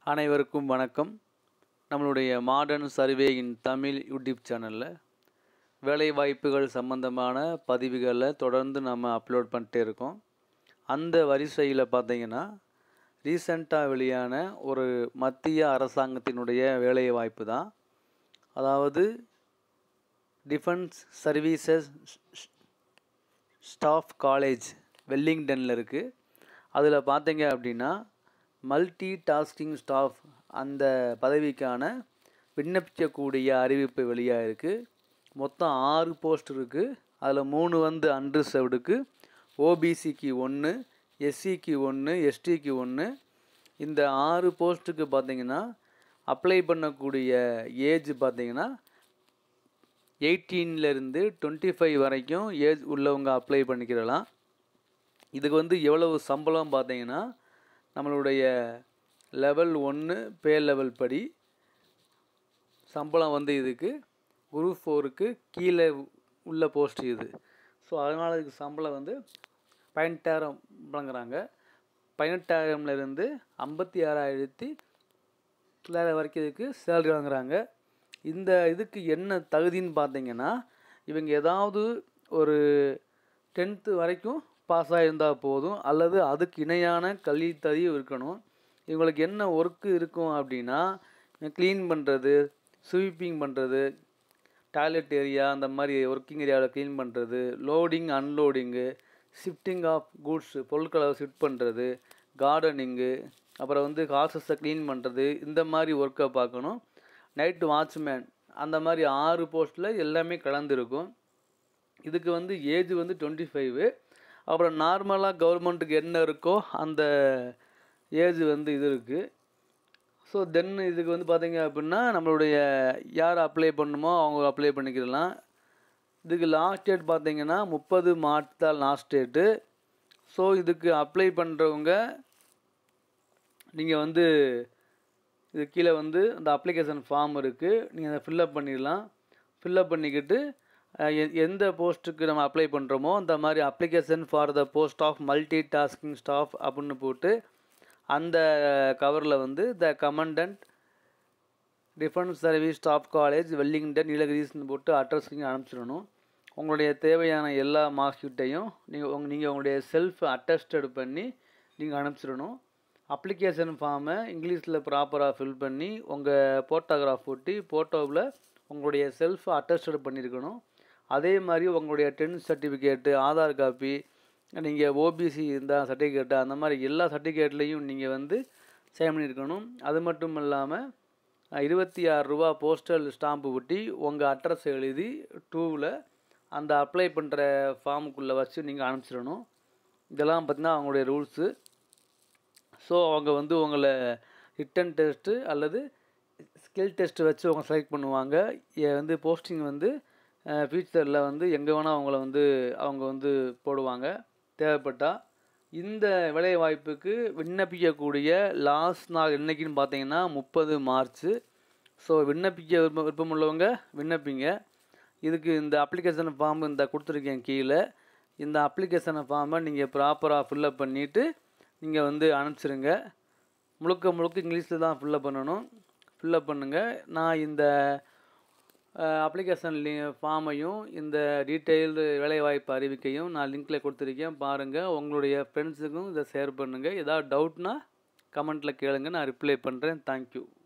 அனைவருக்கும் வணக்கம். நம்மளுடைய modern survey in Tamil YouTube சேனலில் வேலைவாய்ப்புகள் சம்பந்தமான பதிவுகளை தொடர்ந்து நம்ம அப்லோட் பண்ணிட்டே இருக்கோம். அந்த வரிசையில் பார்த்தீங்கன்னா ரீசெண்டாக வெளியான ஒரு மத்திய அரசாங்கத்தினுடைய வேலைவாய்ப்பு தான். அதாவது டிஃபென்ஸ் சர்வீசஸ் ஸ்டாஃப் காலேஜ் வெல்லிங்டனில் இருக்குது. அதில் பார்த்தீங்க அப்படின்னா மல்டி டாஸ்கிங் ஸ்டாஃப் அந்த பதவிக்கான விண்ணப்பிக்கக்கூடிய அறிவிப்பு வெளியாக இருக்குது. மொத்தம் 6 போஸ்ட் இருக்குது. அதில் 3 வந்து அன்ரிசர்வ்டுக்கு, ஓபிசிக்கு 1, எஸ்சிக்கு 1, எஸ்டிக்கு 1. இந்த 6 போஸ்ட்டுக்கு பார்த்திங்கன்னா அப்ளை பண்ணக்கூடிய ஏஜ் பார்த்திங்கன்னா 18லேருந்து 25 வரைக்கும் ஏஜ் உள்ளவங்க அப்ளை பண்ணிக்கிறலாம். இதுக்கு வந்து எவ்வளவு சம்பளம் பார்த்திங்கன்னா நம்மளுடைய லெவல் 1 பே லெவல் படி சம்பளம் வந்து இதுக்கு குரூப் 4க்கு கீழே உள்ள போஸ்ட் இது. ஸோ அதனால் இதுக்கு சம்பளம் வந்து 18,000 வழங்குறாங்க. 18,000லேருந்து 56,900 வரைக்கும் இதுக்கு சேலரி வாங்குறாங்க. இந்த இதுக்கு என்ன தகுதின்னு பார்த்தீங்கன்னா இவங்க ஏதாவது ஒரு 10th வரைக்கும் பாஸ் ஆகியிருந்தால் போதும், அல்லது அதுக்கு இணையான கல்வி தகுதி இருக்கணும். இவங்களுக்கு என்ன ஒர்க்கு இருக்கும் அப்படின்னா க்ளீன் பண்ணுறது, ஸ்வீப்பிங் பண்ணுறது, டாய்லெட் ஏரியா அந்த மாதிரி ஒர்க்கிங் ஏரியாவில் க்ளீன் பண்ணுறது, லோடிங் அன்லோடிங்கு, ஷிஃப்டிங் ஆஃப் கூட்ஸு பொருட்களை ஷிஃப்ட் பண்ணுறது, கார்டனிங்கு, அப்புறம் வந்து ஹார்ஸஸை க்ளீன் பண்ணுறது, இந்த மாதிரி ஒர்க்கை பார்க்கணும். நைட்டு வாட்ச்மேன் அந்த மாதிரி 6 போஸ்ட்டில் எல்லாமே கலந்துருக்கும். இதுக்கு வந்து ஏஜ் வந்து 25. அப்புறம் நார்மலாக கவர்மெண்ட்டுக்கு என்ன இருக்கோ அந்த ஏஜ் வந்து இது இருக்குது. ஸோ தென் இதுக்கு வந்து பார்த்திங்க அப்படின்னா நம்மளுடைய யார் அப்ளை பண்ணணுமோ அவங்க அப்ளை பண்ணிக்கலாம். இதுக்கு லாஸ்ட் டேட் பார்த்திங்கன்னா 30 மார்ச் தான் லாஸ்ட் டேட்டு. ஸோ இதுக்கு அப்ளை பண்ணுறவங்க நீங்கள் வந்து இது கீழே வந்து அந்த அப்ளிகேஷன் ஃபார்ம் இருக்குது, நீங்கள் அதை ஃபில்லப் பண்ணிடலாம். ஃபில்லப் பண்ணிக்கிட்டு எந்த போஸ்ட்டுக்கு நம்ம அப்ளை பண்ணுறோமோ அந்த மாதிரி application for the post of multi tasking staff அப்படின்னு போட்டு அந்த கவரில் வந்து the commandant defence service staff college Wellington நீலகிரிஸ்னு போட்டு அட்ரஸ்க்கு அனுப்பிச்சிடணும். உங்களுடைய தேவையான எல்லா மார்க் ஷீட்டையும் நீங்கள் உங்களுடைய செல்ஃப் அட்டஸ்டட் பண்ணி நீங்கள் அனுப்பிச்சிடணும். அப்ளிகேஷன் ஃபார்மை இங்கிலீஷில் ப்ராப்பராக ஃபில் பண்ணி உங்கள் ஃபோட்டோகிராஃப் ஒட்டி ஃபோட்டோவில் உங்களுடைய செல்ஃப் அட்டஸ்டட் பண்ணியிருக்கணும். அதே மாதிரி உங்களுடைய 10th சர்டிஃபிகேட்டு, ஆதார் காப்பி, நீங்கள் ஓபிசி இருந்தால் சர்டிஃபிகேட்டு, அந்த மாதிரி எல்லா சர்டிஃபிகேட்லேயும் நீங்கள் வந்து சைன் பண்ணியிருக்கணும். அது மட்டும் இல்லாமல் 26 ரூபா போஸ்டல் ஸ்டாம்பு ஒட்டி உங்கள் அட்ரஸ் எழுதி 2வில் அந்த அப்ளை பண்ணுற ஃபார்முக்குள்ளே வச்சு நீங்கள் அனுப்பிச்சிடணும். இதெல்லாம் பார்த்திங்கன்னா அவங்களுடைய ரூல்ஸு. ஸோ அவங்க வந்து உங்களை ரிட்டன் டெஸ்ட்டு அல்லது ஸ்கில் டெஸ்ட்டு வச்சு அவங்க செலக்ட் பண்ணுவாங்க. வந்து போஸ்டிங் வந்து ஃப்யூச்சரில் வந்து எங்கே வேணால் அவங்க வந்து போடுவாங்க தேவைப்பட்டால். இந்த வேலைவாய்ப்புக்கு விண்ணப்பிக்கக்கூடிய லாஸ்ட் நாள் என்றைக்குன்னு பார்த்தீங்கன்னா 30 மார்ச். ஸோ விண்ணப்பிக்க விருப்பமுள்ளவங்க விண்ணப்பிங்க. இதுக்கு இந்த அப்ளிகேஷன் ஃபார்ம் இந்த கொடுத்துருக்கேன் கீழே. இந்த அப்ளிகேஷன் ஃபார்மை நீங்கள் ப்ராப்பராக ஃபில்லப் பண்ணிவிட்டு நீங்கள் வந்து அனுப்பிச்சிருங்க. முழுக்க இங்கிலீஷில் தான் ஃபில்லப் பண்ணணும். ஃபில்லப் பண்ணுங்கள். நான் இந்த அப்ளிகேஷன் ஃபார்மையும் இந்த டீட்டெயில்டு வேலைவாய்ப்பு அறிவிக்கையும் நான் லிங்க்கில் கொடுத்துருக்கேன், பாருங்கள். உங்களுடைய ஃப்ரெண்ட்ஸுக்கும் இதை ஷேர் பண்ணுங்கள். ஏதாவது டவுட்னா கமெண்ட்டில் கேளுங்க, நான் ரிப்ளை பண்ணுறேன். தேங்க்யூ.